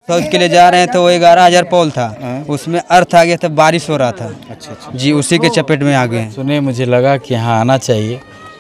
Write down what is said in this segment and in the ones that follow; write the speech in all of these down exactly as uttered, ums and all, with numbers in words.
South के लिए जा रहे हैं तो वो ग्यारह हजार पोल था, उसमें अर्थ आ गया था, बारिश हो रहा था। अच्छा अच्छा जी, उसी के चपेट में आ गए। सुने मुझे लगा कि यहाँ आना चाहिए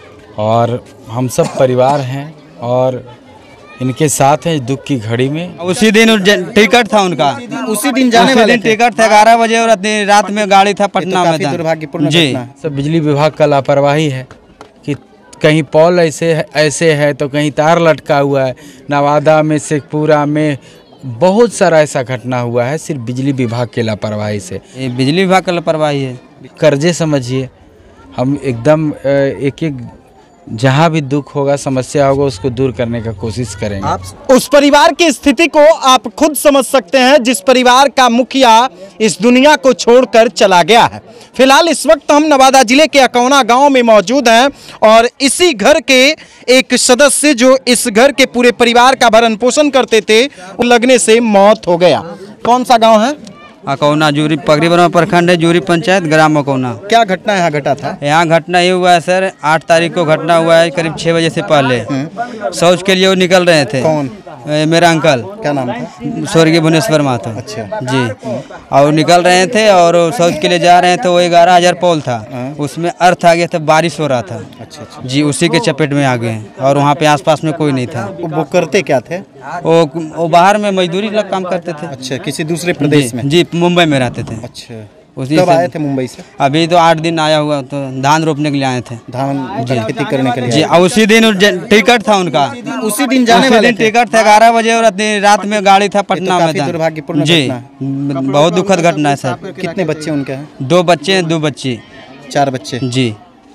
और हम सब परिवार हैं और इनके साथ हैं दुख की घड़ी में। उसी दिन टिकट था उनका, उसी दिन जाने वाले टिकट था ग्यारह बजे और रात में गाड़ी था पटना में। दुर्भाग्यपूर्ण जी, सब बिजली विभाग का लापरवाही है कि कहीं पोल ऐसे ऐसे है तो कहीं तार लटका हुआ है। नवादा में, शेखपुरा में बहुत सारा ऐसा घटना हुआ है सिर्फ बिजली विभाग के लापरवाही से। ये बिजली विभाग का लापरवाही है। कर्जे समझिए, हम एकदम एक एक जहाँ भी दुख होगा, समस्या होगा, उसको दूर करने का कोशिश करेंगे। आप उस परिवार की स्थिति को आप खुद समझ सकते हैं जिस परिवार का मुखिया इस दुनिया को छोड़कर चला गया है। फिलहाल इस वक्त हम नवादा जिले के अकौना गांव में मौजूद हैं और इसी घर के एक सदस्य जो इस घर के पूरे परिवार का भरण पोषण करते थे, लगने से मौत हो गया। कौन सा गाँव है? अकौना, जूरी पगड़ी बरमा प्रखंड है, जूरी पंचायत, ग्राम अकौना। क्या घटना यहाँ घटा था? यहाँ घटना ये हुआ है सर, आठ तारीख को घटना हुआ है करीब छः बजे से पहले। शौच के लिए वो निकल रहे थे। कौन? ए, मेरा अंकल। क्या नाम था? स्वर्गीय भुवनेश्वर माता। अच्छा जी, और निकल रहे थे और शौच के लिए जा रहे हैं तो वो ग्यारह हजार पोल था, उसमें अर्थ आ गया था, बारिश हो रहा था। अच्छा अच्छा जी, उसी के चपेट में आ गए और वहाँ पे आसपास में कोई नहीं था। वो करते क्या थे? वो वो बाहर में मजदूरी लग काम करते थे। अच्छा, किसी दूसरे प्रदेश में? जी, मुंबई में रहते थे। अच्छा, उसी कब से आए थे मुंबई से? अभी तो आठ दिन आया हुआ, तो धान रोपने के लिए आए थे। धान की खेती करने के लिए? जी, और उसी दिन टिकट था उनका, उसी दिन जाने वाले थे? टिकट था ग्यारह बजे और रात में गाड़ी था पटना में। दुर्भाग्यपूर्ण जी, बहुत दुखद घटना है सर। कितने बच्चे उनके हैं? दो बच्चे हैं, दो बच्ची। चार बच्चे? जी।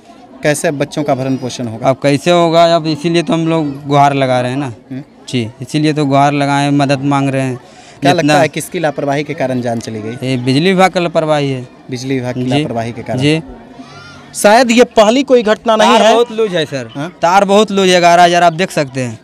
कैसे बच्चों का भरण पोषण होगा? अब कैसे होगा, अब इसीलिए तो हम लोग गुहार लगा रहे हैं ना। जी, इसीलिए तो गुहार लगाए, मदद मांग रहे हैं। क्या लगता है किसकी लापरवाही के कारण जान चली गई? ये बिजली विभाग का लापरवाही है। बिजली विभाग की लापरवाही के कारण? जी, शायद ये पहली कोई घटना नहीं है। बहुत लूज है सर। हा? तार बहुत लूज है, ग्यारह हजार आप देख सकते हैं।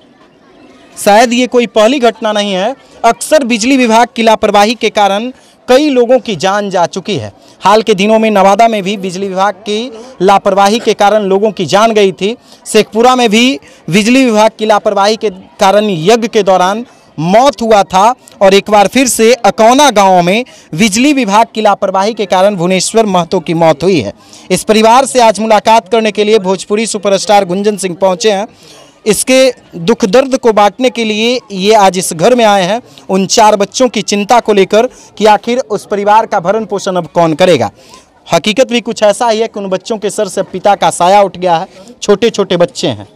शायद ये कोई पहली घटना नहीं है। अक्सर बिजली विभाग की लापरवाही के कारण कई लोगों की जान जा चुकी है। हाल के दिनों में नवादा में भी बिजली विभाग की लापरवाही के कारण लोगों की जान गई थी। शेखपुरा में भी बिजली विभाग की लापरवाही के कारण यज्ञ के दौरान मौत हुआ था और एक बार फिर से अकौना गांव में बिजली विभाग की लापरवाही के कारण भुवनेश्वर महतो की मौत हुई है। इस परिवार से आज मुलाकात करने के लिए भोजपुरी सुपरस्टार गुंजन सिंह पहुंचे हैं। इसके दुख दर्द को बांटने के लिए ये आज इस घर में आए हैं, उन चार बच्चों की चिंता को लेकर कि आखिर उस परिवार का भरण पोषण अब कौन करेगा। हकीकत भी कुछ ऐसा ही है कि उन बच्चों के सर से पिता का साया उठ गया है। छोटे छोटे बच्चे हैं,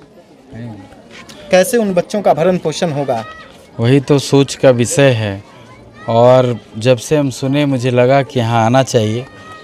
कैसे उन बच्चों का भरण पोषण होगा? वही तो सोच का विषय है और जब से हम सुने मुझे लगा कि यहाँ आना चाहिए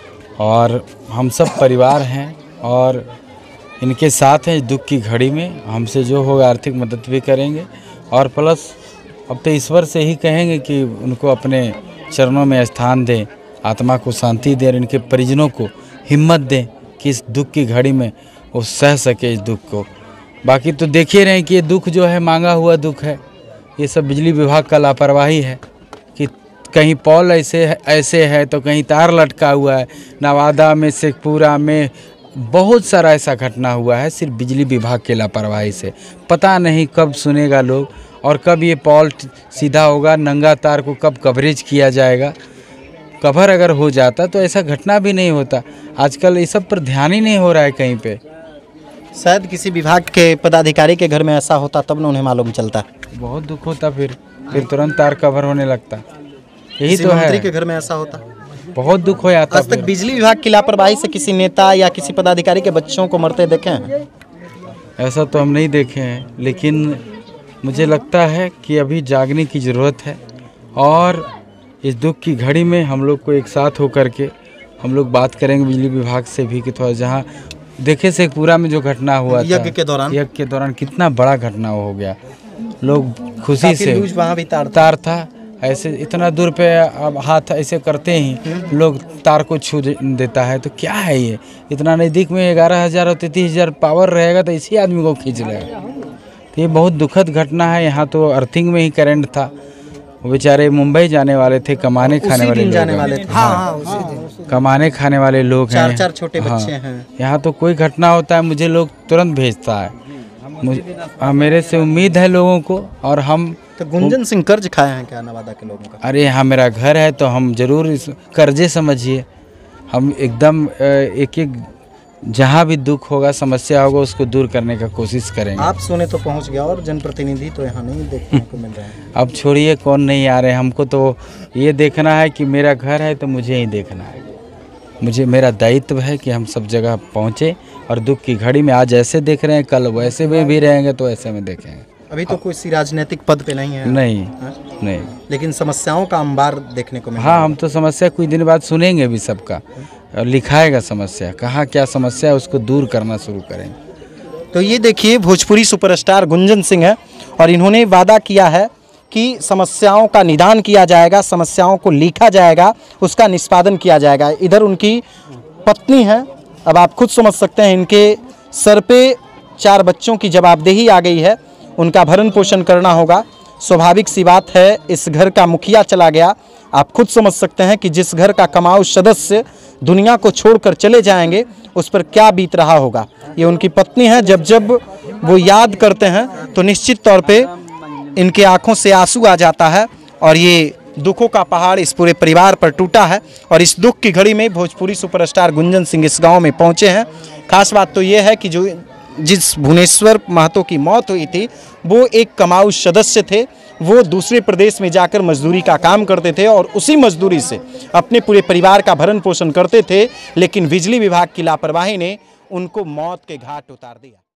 और हम सब परिवार हैं और इनके साथ हैं दुख की घड़ी में। हमसे जो होगा आर्थिक मदद भी करेंगे और प्लस अब तो ईश्वर से ही कहेंगे कि उनको अपने चरणों में स्थान दें, आत्मा को शांति दें और इनके परिजनों को हिम्मत दें कि इस दुख की घड़ी में वो सह सके इस दुख को। बाकी तो देखिए रहे कि ये दुख जो है मांगा हुआ दुख है। ये सब बिजली विभाग का लापरवाही है कि कहीं पोल ऐसे ऐसे है तो कहीं तार लटका हुआ है। नवादा में, शेखपुरा में बहुत सारा ऐसा घटना हुआ है सिर्फ बिजली विभाग के लापरवाही से। पता नहीं कब सुनेगा लोग और कब ये पोल सीधा होगा, नंगा तार को कब कवरेज किया जाएगा। कवर अगर हो जाता तो ऐसा घटना भी नहीं होता। आजकल इस सब पर ध्यान ही नहीं हो रहा है कहीं पे। शायद किसी विभाग के पदाधिकारी के घर में ऐसा होता तब न उन्हें मालूम चलता। बहुत दुख होता, फिर फिर तुरंत तार कवर होने लगता। यही तो है। मंत्री के घर में ऐसा होता, बहुत दुख हो जाता। आज तक बिजली विभाग की लापरवाही से किसी नेता या किसी पदाधिकारी के बच्चों को मरते देखे हैं? ऐसा तो हम नहीं देखे हैं, लेकिन मुझे लगता है कि अभी जागने की ज़रूरत है और इस दुख की घड़ी में हम लोग को एक साथ होकर के हम लोग बात करेंगे बिजली विभाग से भी कि थोड़ा जहाँ देखे शेखपुरा में जो घटना हुआ था यज्ञ के दौरान यज्ञ के दौरान कितना बड़ा घटना हो गया। लोग खुशी से, वहाँ भी तार तार था ऐसे इतना दूर पे, अब हाथ ऐसे करते ही लोग तार को छू देता है। तो क्या है ये, इतना नज़दीक में ग्यारह हज़ार और तैंतीस हज़ार पावर रहेगा तो इसी आदमी को खींच लेगा। तो ये बहुत दुखद घटना है। यहाँ तो अर्थिंग में ही करंट था। वो बेचारे मुंबई जाने वाले थे, कमाने खाने वाले जाने वाले थे। हाँ, हाँ, उसी दिन कमाने खाने वाले लोग हैं। चार चार छोटे बच्चे हैं। यहाँ तो कोई घटना होता है मुझे लोग तुरंत भेजता है। मुझे मेरे से उम्मीद है लोगों को और हम तो गुंजन सिंह कर्ज खाए हैं क्या नवादा के लोगों का? अरे यहाँ मेरा घर है तो हम जरूर इस कर्जे समझिए, हम एकदम अ, एक एक जहाँ भी दुख होगा, समस्या होगा, उसको दूर करने का कोशिश करेंगे। आप सुने तो पहुंच गया और जनप्रतिनिधि तो यहाँ नहीं देखने को मिल रहे हैं। अब छोड़िए कौन नहीं आ रहे, हमको तो ये देखना है कि मेरा घर है तो मुझे ही देखना है। मुझे मेरा दायित्व है कि हम सब जगह पहुँचे और दुख की घड़ी में आज ऐसे देख रहे हैं, कल वैसे में भी रहेंगे तो ऐसे में देखेंगे। अभी तो कोई सी राजनीतिक पद पे नहीं है? नहीं हाँ? नहीं। लेकिन समस्याओं का अंबार देखने को मिल रहा हाँ, है। हम तो समस्या कुछ दिन बाद सुनेंगे भी सबका, और लिखाएगा समस्या, कहाँ क्या समस्या है उसको दूर करना शुरू करेंगे। तो ये देखिए भोजपुरी सुपरस्टार गुंजन सिंह है और इन्होंने वादा किया है कि समस्याओं का निदान किया जाएगा, समस्याओं को लिखा जाएगा, उसका निष्पादन किया जाएगा। इधर उनकी पत्नी है, अब आप खुद समझ सकते हैं, इनके सर पे चार बच्चों की जवाबदेही आ गई है, उनका भरण पोषण करना होगा। स्वाभाविक सी बात है, इस घर का मुखिया चला गया, आप खुद समझ सकते हैं कि जिस घर का कमाऊ सदस्य दुनिया को छोड़कर चले जाएंगे उस पर क्या बीत रहा होगा। ये उनकी पत्नी है, जब जब वो याद करते हैं तो निश्चित तौर पे इनके आंखों से आंसू आ जाता है और ये दुखों का पहाड़ इस पूरे परिवार पर टूटा है। और इस दुख की घड़ी में भोजपुरी सुपरस्टार गुंजन सिंह इस गांव में पहुंचे हैं। खास बात तो ये है कि जो जिस भुवनेश्वर महतो की मौत हुई थी वो एक कमाऊ सदस्य थे, वो दूसरे प्रदेश में जाकर मजदूरी का काम करते थे और उसी मजदूरी से अपने पूरे परिवार का भरण पोषण करते थे, लेकिन बिजली विभाग की लापरवाही ने उनको मौत के घाट उतार दिया।